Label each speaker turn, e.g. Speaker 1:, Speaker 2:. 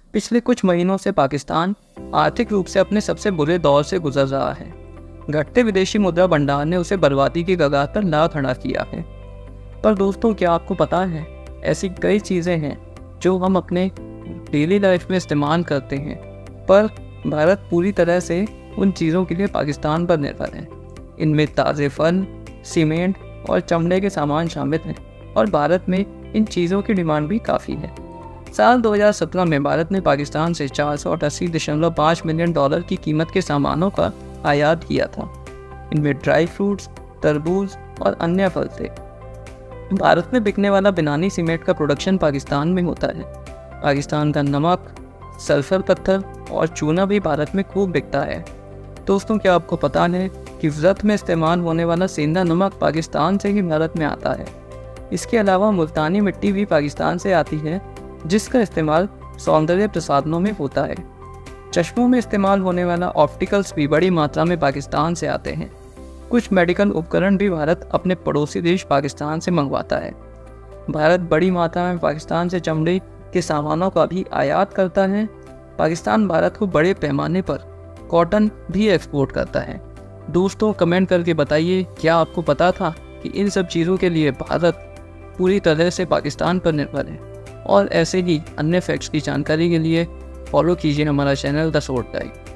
Speaker 1: पिछले कुछ महीनों से पाकिस्तान आर्थिक रूप से अपने सबसे बुरे दौर से गुजर रहा है। घटते विदेशी मुद्रा भंडार ने उसे बर्बादी की कगार पर ला खड़ा किया है। पर दोस्तों, क्या आपको पता है, ऐसी कई चीज़ें हैं जो हम अपने डेली लाइफ में इस्तेमाल करते हैं, पर भारत पूरी तरह से उन चीज़ों के लिए पाकिस्तान पर निर्भर है। इनमें ताज़े फल, सीमेंट और चमड़े के सामान शामिल हैं और भारत में इन चीज़ों की डिमांड भी काफ़ी है। साल 2017 में भारत ने पाकिस्तान से 488.5 मिलियन डॉलर की कीमत के सामानों का आयात किया था। इनमें ड्राई फ्रूट्स, तरबूज और अन्य फल थे। भारत में बिकने वाला बिनानी सीमेंट का प्रोडक्शन पाकिस्तान में होता है। पाकिस्तान का नमक, सल्फर पत्थर और चूना भी भारत में खूब बिकता है। दोस्तों, क्या आपको पता है कि व्रत में इस्तेमाल होने वाला सेंधा नमक पाकिस्तान से ही भारत में आता है। इसके अलावा मुल्तानी मिट्टी भी पाकिस्तान से आती है, जिसका इस्तेमाल सौंदर्य प्रसाधनों में होता है। चश्मों में इस्तेमाल होने वाला ऑप्टिकल्स भी बड़ी मात्रा में पाकिस्तान से आते हैं। कुछ मेडिकल उपकरण भी भारत अपने पड़ोसी देश पाकिस्तान से मंगवाता है। भारत बड़ी मात्रा में पाकिस्तान से चमड़े के सामानों का भी आयात करता है। पाकिस्तान भारत को बड़े पैमाने पर कॉटन भी एक्सपोर्ट करता है। दोस्तों, कमेंट करके बताइए, क्या आपको पता था कि इन सब चीज़ों के लिए भारत पूरी तरह से पाकिस्तान पर निर्भर है। और ऐसे ही अन्य फैक्ट्स की जानकारी के लिए फॉलो कीजिए हमारा चैनल द शॉर्ट गाइड।